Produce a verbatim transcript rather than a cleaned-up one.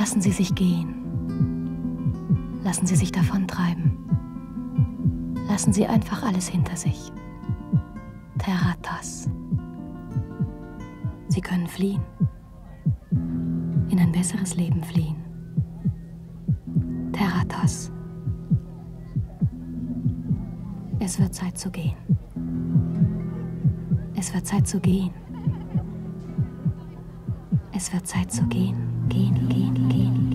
Lassen Sie sich gehen. Lassen Sie sich davontreiben. Lassen Sie einfach alles hinter sich. Terratas. Sie können fliehen. In ein besseres Leben fliehen. Terratas. Es wird Zeit zu gehen. Es wird Zeit zu gehen. Es wird Zeit zu gehen. Gehen, gehen, gehen.